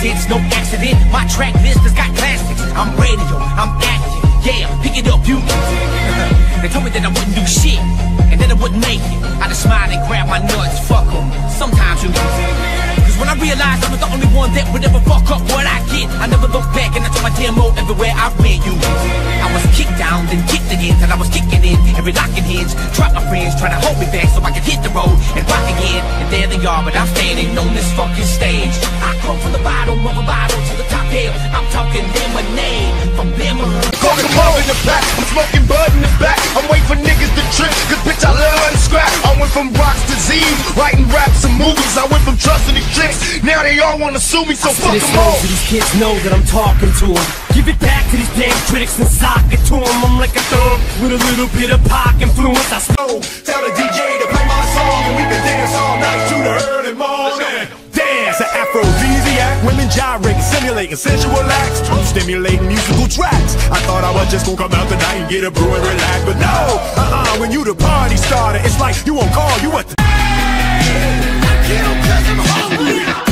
it's no accident. My track list has got classics. I'm radio, I'm active, yeah, pick it up, you. They told me that I wouldn't do shit, and that I wouldn't make it. I just smiled and grabbed my nuts, fuck them. Sometimes you cause when I realized I was the only one that would ever fuck up what I get, I never looked back and I told my demo everywhere I went, you. I was kicked down, then kicked again, till I was kicking in every lock and hinge. Dropped my friends, trying to hold me back so I could hit the road and rock again. And there they are, but I'm standing on this fucking stage. I come from the bottom of a bottle to the top hill. I'm talking lemonade from Lemonade. Fucking mob in the back, I'm smoking bud in the back. I'm waiting for niggas to trip, cause bitch I love to scrap. I went from rocks to Z's, writing raps and movies. I went from trusting these chicks, now they all wanna sue me, so fuck them all. These kids know that I'm talking to them. Give it back to these damn critics and sock it to them. I'm like a thug with a little bit of pop influence. I Tell the DJ to play my song and we can dance all night to the early morning. Dance, an aphrodisiac, women gyrating, simulating sensual acts, stimulating musical tracks. I thought I was just gonna come out tonight and get a brew and relax, but no, when you the party starter, it's like you won't call, you what the I kill 'cause I'm hungry.